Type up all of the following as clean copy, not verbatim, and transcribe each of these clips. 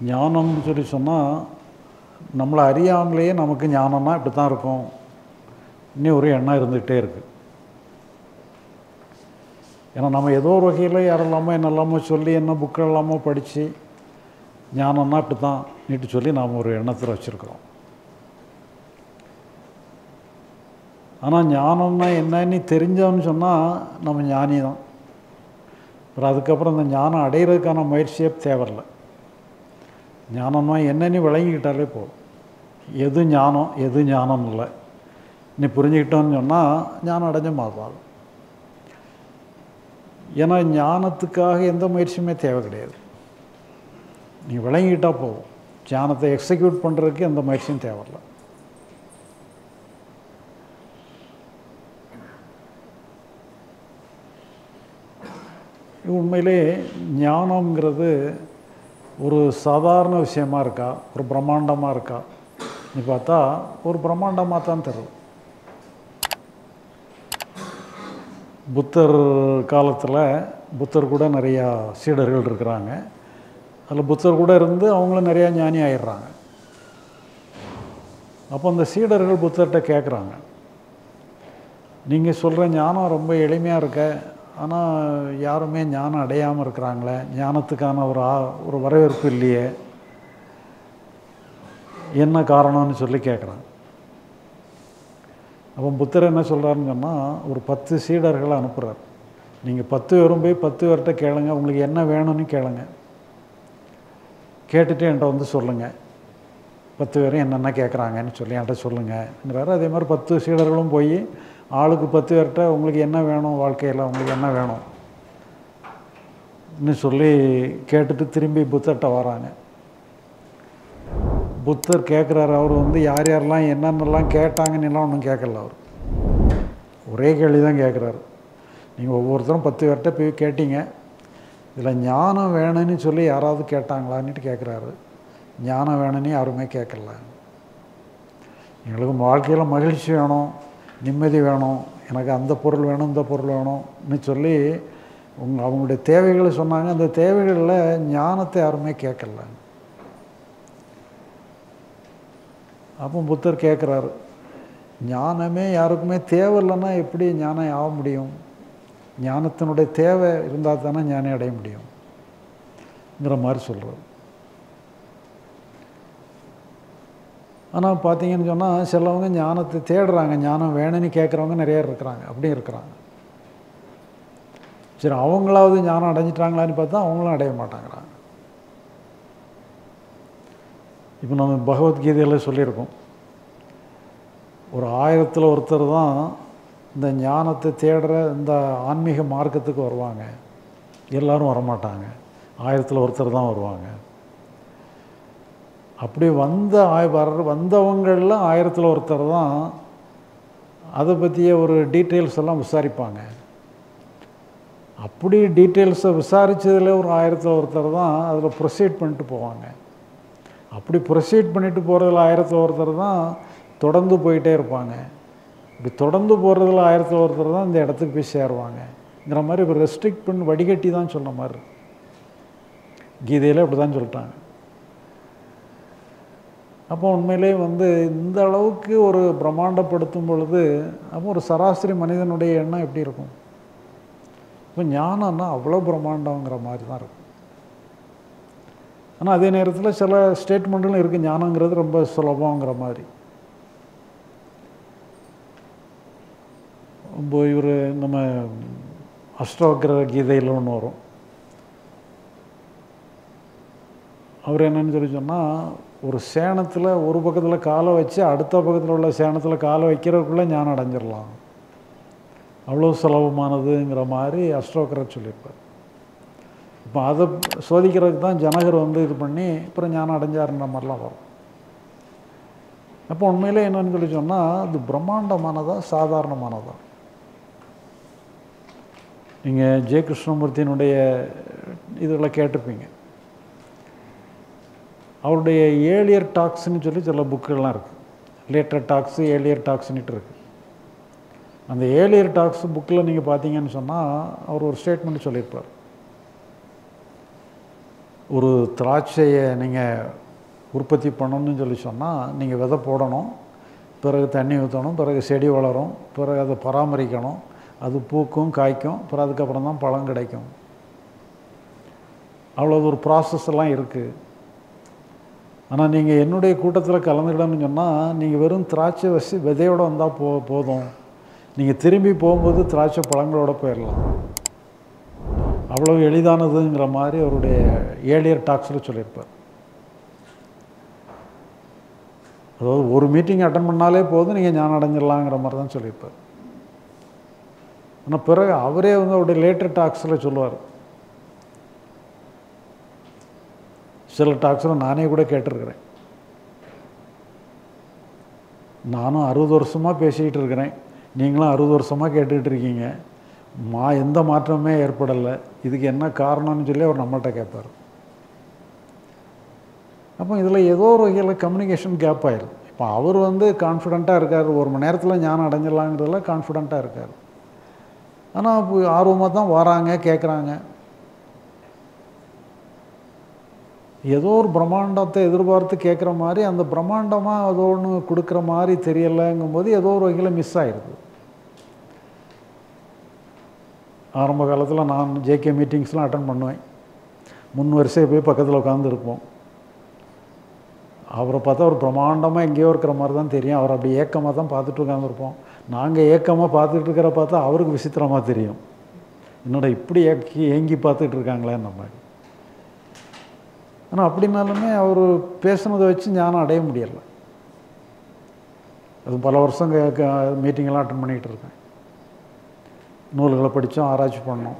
ஞானம்னு சொல்லி சொன்னால் நம்மளை அறியாமலேயே நமக்கு ஞானம்னா இப்படி தான் இருக்கும் இன்னும் ஒரு எண்ணம் இருந்துகிட்டே இருக்குது. ஏன்னா நம்ம ஏதோ ஒரு வகையில் யாரெல்லாமோ என்னெல்லாமோ சொல்லி என்ன புக்கு எல்லாமோ படித்து ஞானம்னா இப்படி தான் நீட்டு சொல்லி நாம் ஒரு எண்ணத்தில் வச்சுருக்கிறோம். ஆனால் ஞானம்னா என்னன்னு தெரிஞ்சோன்னு சொன்னால் நம்ம ஞானி தான். அப்புறம் அதுக்கப்புறம் இந்த ஞானம் அடைகிறதுக்கான முயற்சியே தேவையில்லை. ஞானம்னா என்னன்னு விளங்கிக்கிட்டாலே போதும். எது ஞானம் எது ஞானம் இல்லை நீ புரிஞ்சுக்கிட்டோன்னு சொன்னால் ஞானம் அடைஞ்ச மாதிரி. ஏன்னா ஞானத்துக்காக எந்த முயற்சியுமே தேவை கிடையாது. நீ விளங்கிக்கிட்டால் போதும். ஞானத்தை எக்ஸிக்யூட் பண்ணுறதுக்கு எந்த முயற்சியும் தேவையில்லை. உண்மையிலே ஞானம்ங்கிறது ஒரு சாதாரண விஷயமா இருக்கா, ஒரு பிரம்மாண்டமாக இருக்கா? நீ பார்த்தா ஒரு பிரம்மாண்டமாக தான் தரும். புத்தர் காலத்தில் புத்தர் கூட நிறையா சீடர்கள் இருக்கிறாங்க. அதில் புத்தர் கூட இருந்து அவங்களும் நிறையா ஞானி ஆயிடுறாங்க. அப்போ அந்த சீடர்கள் புத்தர்கிட்ட கேட்குறாங்க, நீங்கள் சொல்கிற ஞானம் ரொம்ப எளிமையாக இருக்க, ஆனால் யாருமே ஞானம் அடையாமல் இருக்கிறாங்களே, ஞானத்துக்கான ஒரு வரவேற்பு இல்லையே, என்ன காரணம்னு சொல்லி கேட்குறாங்க. அப்போ புத்தர் என்ன சொல்கிறாருன்னு சொன்னால் ஒரு 10 சீடர்களை அனுப்புகிறார். நீங்கள் 10 பேரும் போய் 10 பேர்கிட்ட கேளுங்க, உங்களுக்கு என்ன வேணும்னு கேளுங்க, கேட்டுட்டு என்கிட்ட வந்து சொல்லுங்கள், 10 பேரும் என்னென்ன கேட்குறாங்கன்னு சொல்லி என்கிட்ட சொல்லுங்கங்கிறாரு. அதே மாதிரி 10 சீடர்களும் போய் ஆளுக்கு 10 பேர்கிட்ட உங்களுக்கு என்ன வேணும், வாழ்க்கையில் உங்களுக்கு என்ன வேணும் இன்னும் சொல்லி கேட்டுட்டு திரும்பி புத்தர்கிட்ட வராங்க. புத்தர் கேட்குறாரு. அவர் வந்து யார் யாரெல்லாம் என்னென்னலாம் கேட்டாங்கன்னெல்லாம் ஒன்றும் கேட்கல. அவர் ஒரே கேள்வி தான் கேட்குறாரு. நீங்கள் ஒவ்வொருத்தரும் 10 பேர்கிட்ட போய் கேட்டீங்க, இதில் ஞானம் வேணும்னு சொல்லி யாராவது கேட்டாங்களான்னுட்டு கேட்குறாரு. ஞானம் வேணும்னு யாருமே கேட்கல. எங்களுக்கு வாழ்க்கையில் மகிழ்ச்சி வேணும், நிம்மதி வேணும், எனக்கு அந்த பொருள் வேணும் இந்த பொருள் வேணும்னு சொல்லி அவங்களுடைய தேவைகளை சொன்னாங்க. அந்த தேவைகளில் ஞானத்தை யாருமே கேட்கல. அப்போ புத்தர் கேட்குறாரு, ஞானமே யாருக்குமே தேவை இல்லைன்னா எப்படி ஞானம் ஆக முடியும்? ஞானத்தினுடைய தேவை இருந்தால் தானே ஞானம் அடைய முடியுங்கிற மாதிரி சொல்கிறார். ஆனால் பார்த்தீங்கன்னு சொன்னால் சிலவங்க ஞானத்தை தேடுறாங்க, ஞானம் வேணும்னு கேட்குறவங்க நிறைய இருக்கிறாங்க, அப்படியும் இருக்கிறாங்க. சரி, அவங்களாவது ஞானம் அடைஞ்சிட்டாங்களான்னு பார்த்தா அவங்களும் அடைய மாட்டாங்கிறாங்க. இப்போ நம்ம பகவத்கீதையில் சொல்லியிருக்கோம், ஒரு 1000ல் ஒருத்தர் தான் இந்த ஞானத்தை தேடுற இந்த ஆன்மீக மார்க்கத்துக்கு வருவாங்க, எல்லோரும் வரமாட்டாங்க, 1000ல் ஒருத்தர் தான் வருவாங்க. அப்படி வந்தவங்களில் 1000ல் ஒருத்தர் தான் அதை பற்றிய ஒரு டீட்டெயில்ஸ் எல்லாம் விசாரிப்பாங்க. அப்படி டீட்டெயில்ஸை விசாரித்ததில் ஒரு 1000ல் ஒருத்தர் தான் அதில் ப்ரொசீட் பண்ணிட்டு போவாங்க. அப்படி ப்ரொசீட் பண்ணிட்டு போகிறதுல 1000ல் ஒருத்தர் தான் தொடர்ந்து போயிட்டே இருப்பாங்க. இப்படி தொடர்ந்து போகிறதுல 1000ல் ஒருத்தர் தான் இந்த இடத்துக்கு போய் சேருவாங்கங்கிற மாதிரி ஒரு ரெஸ்ட்ரிக்ட் பண்ணி வடிகட்டி தான் சொன்ன மாதிரி கீதையில் அப்படி தான் சொல்லிட்டாங்க. அப்போ உண்மையிலே வந்து இந்த அளவுக்கு ஒரு பிரம்மாண்டப்படுத்தும் பொழுது அப்போ ஒரு சராசரி மனிதனுடைய எண்ணம் எப்படி இருக்கும்? இப்போ ஞானம்னா அவ்வளோ பிரம்மாண்டங்கிற மாதிரி தான் இருக்கும். ஆனால் அதே நேரத்தில் சில ஸ்டேட்மெண்ட்டும் இருக்குது, ஞானங்கிறது ரொம்ப சுலபங்கிற மாதிரி. இப்போ இவர் நம்ம அஷ்டவக்ர கீதையில் ஒன்று வரும், அவர் என்னன்னு சொல்லி சொன்னால் ஒரு சேனத்தில் ஒரு பக்கத்தில் காலை வச்சு அடுத்த பக்கத்தில் உள்ள சேனத்தில் காலை வைக்கிறதுக்குள்ளே ஞானம் அடைஞ்சிடலாம், அவ்வளோ சுலபமானதுங்கிற மாதிரி அஷ்டவக்ரர் சொல்லியிருப்பார். இப்போ அதை சோதிக்கிறதுக்கு தான் ஜனகர் வந்து இது பண்ணி அப்புறம் ஞானம் அடைஞ்சாருன்ற மாதிரிலாம் வரும். அப்போ உண்மையிலே என்னன்னு சொல்லி சொன்னால் அது பிரம்மாண்டமானதா சாதாரணமானதா? நீங்கள் ஜெய கிருஷ்ணமூர்த்தியினுடைய இதில் கேட்டிருப்பீங்க, அவருடைய ஏர்லியர் டாக்ஸ்ன்னு சொல்லி சில புக்குகள்லாம் இருக்குது. லேட்டர் டாக்ஸு ஏர்லியர் டாக்ஸ்ன்னுட்டு இருக்குது. அந்த ஏர்லியர் டாக்ஸ் புக்கில் நீங்கள் பார்த்தீங்கன்னு சொன்னால் அவர் ஒரு ஸ்டேட்மெண்ட் சொல்லியிருப்பார், ஒரு திராட்சையை நீங்கள் உற்பத்தி பண்ணணும்னு சொல்லி சொன்னால் நீங்கள் விதை போடணும், பிறகு தண்ணி ஊற்றணும், பிறகு செடி வளரும், பிறகு அதை பராமரிக்கணும், அது பூக்கும் காய்க்கும், பிறகு அதுக்கப்புறம் தான் பழம் கிடைக்கும். அவ்வளோ ஒரு ப்ராசஸ் எல்லாம் இருக்குது. ஆனால் நீங்கள் என்னுடைய கூட்டத்தில் கலந்துக்கிடணும்னு சொன்னால் நீங்கள் வெறும் திராட்சை வச்சு விதையோடு வந்தால் போதும், நீங்கள் திரும்பி போகும்போது திராட்சை பழங்களோடு போயிடலாம். அவ்வளோ எளிதானதுங்கிற மாதிரி அவருடைய ஏர்லியர் டாக்ஸில் சொல்லியிருப்பார். அதாவது ஒரு மீட்டிங் அட்டன் பண்ணாலே போதும் நீங்கள் ஞானம் அடைஞ்சிடலாங்கிற மாதிரி தான் சொல்லியிருப்பார். ஆனால் பிறகு அவரே அவருடைய லேட்டர் டாக்ஸில் சொல்லுவார். சில டாக்ஸில் நானே கூட கேட்டிருக்கிறேன். நானும் 60 வருஷமாக பேசிக்கிட்டு இருக்கிறேன், நீங்களும் 60 வருஷமாக கேட்டுக்கிட்டு இருக்கீங்க, எந்த மாற்றமே ஏற்படலை, இதுக்கு என்ன காரணம்னு சொல்லி அவர் நம்மள்கிட்ட கேட்பார். அப்போ இதில் ஏதோ ஒரு வகையில் கம்யூனிகேஷன் கேப் ஆயிடுது. இப்போ அவர் கான்ஃபிடெண்ட்டாக இருக்கார், 1 மணி நேரத்தில் ஞானம் அடைஞ்சிடலாங்கிறதுல கான்ஃபிடெண்ட்டாக இருக்கார். ஆனால் இப்போ ஆர்வமாக தான் வராங்க, கேட்குறாங்க. ஏதோ ஒரு பிரம்மாண்டத்தை எதிர்பார்த்து கேட்குற மாதிரி அந்த பிரம்மாண்டமாக ஏதோ ஒன்று கொடுக்குற மாதிரி தெரியலைங்கும்போது ஏதோ ஒரு வகையில் மிஸ் ஆகிடுது. ஆரம்ப காலத்தில் நான் ஜேகே மீட்டிங்ஸ்லாம் அட்டன் பண்ணுவேன். 3 வரிசையை போய் பக்கத்தில் உட்காந்துருப்போம். அவரை பார்த்தா ஒரு பிரம்மாண்டமாக எங்கேயோ இருக்கிற மாதிரி தான் தெரியும். அவர் அப்படி ஏக்கமாக தான் பார்த்துட்டு உட்காந்துருப்போம். நாங்கள் ஏக்கமாக பார்த்துட்டு இருக்கிற பார்த்தா அவருக்கு விசித்திரமாக தெரியும், என்னோட இப்படி ஏங்கி பார்த்துட்டு இருக்காங்களேன்னு மாதிரி. ஆனால் அப்படின்னாலுமே அவர் பேசுனதை வச்சு ஞானம் அடைய முடியலை. அது பல வருஷம் மீட்டிங்கெல்லாம் அட்டன் பண்ணிகிட்டு இருக்கேன். நூல்களை படித்தோம், ஆராய்ச்சி பண்ணோம்.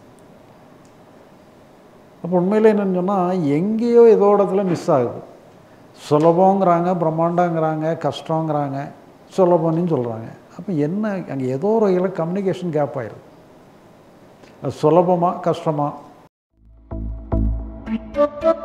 அப்போ உண்மையில் என்னென்னு சொன்னால் எங்கேயோ ஏதோ இடத்துல மிஸ் ஆகுது. சுலபங்கிறாங்க, பிரம்மாண்டங்கிறாங்க, கஷ்டங்கிறாங்க, சுலபம்னு சொல்கிறாங்க. அப்போ என்ன அங்கே ஏதோ ஒரு வகையில் கம்யூனிகேஷன் கேப் ஆயிடுது. அது சுலபமாக கஷ்டமாக